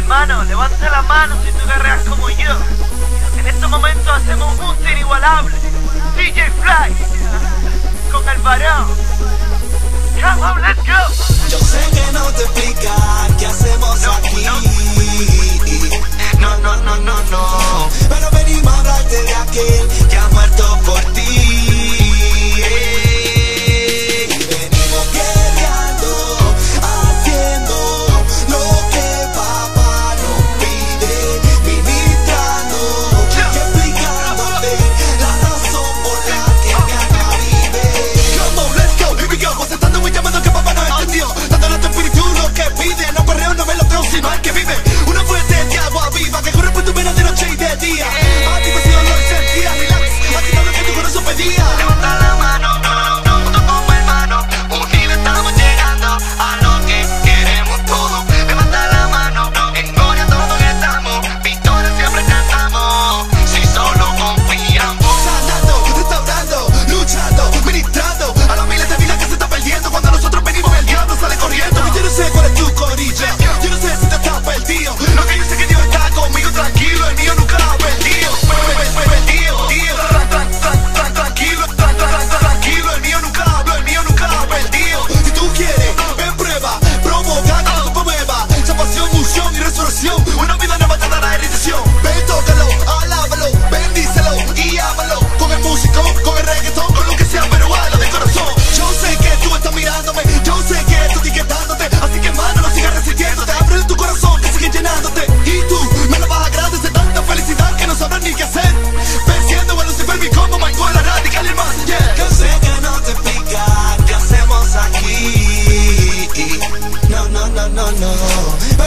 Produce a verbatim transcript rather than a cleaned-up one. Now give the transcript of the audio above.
Hermano, levanta la mano si tú guerreas como yo. En estos momentos hacemos un junte inigualable. D J Fly con el varón. Come on, let's go. Yo sé que no te explica qué hacemos No, aquí. no. No, no, no, no, no. Pero venimos a hablarte de aquel que ha muerto por ti. Y venimos guerreando, haciendo lo que papá nos pide, ministrando y explicándote la razón por la que mi alma vive. Come on, let's go, here we go. Aceptando un llamado que papá nos entendió. Dando nuestro espíritu lo que pide. No perreo, no me lo creo, sino el que vive. Una fuente de agua viva que corre por tu vena de noche y de día. Activación lo sentía, relax. Activa lo que tu corazón pedía. Levanta la mano, juntos como hermanos, unidos estamos llegando a lo que queremos todos. Levanta la mano, en gloria todos estamos, victoria siempre cantamos, si solo confiamos. Sanando, restaurando, luchando, ministrando a las miles de vidas que se están perdiendo. Cuando nosotros venimos el diablo sale corriendo. Yo no sé cuál es tu corilla, yo no sé si te estás perdido. Lo que yo sé que Dios está conmigo, tranquilo, el mío nunca lo ha perdido. Perdido, tío, tran- tran- tran- tran- tranquilo, tran- tran- tran- tranquilo, el mío nunca hablo, el mío nunca lo ha perdido. Si tú quieres, ven prueba, provoca que tu cuerpo mueva, salvación, unción y resurrección. Una vida nueva te dará irritación. Ven, tócalo, alábalo, bendícelo y ámalo. Con el músico, con el reggaetón, con lo que sea, pero hazlo de corazón. Yo sé que tú estás mirándome, yo sé que estoy etiquetándote, así que mano, no sigas resistiéndote. Abre tu corazón que sigue llenándote. Y tú me lo vas a agradecer, tanta felicidad que no sabrás ni qué hacer. Venciendo a Lucifer, mi combo, Michael, la radical y más, yeah. Yo sé que no te explica qué hacemos aquí. No, no, no, no, no.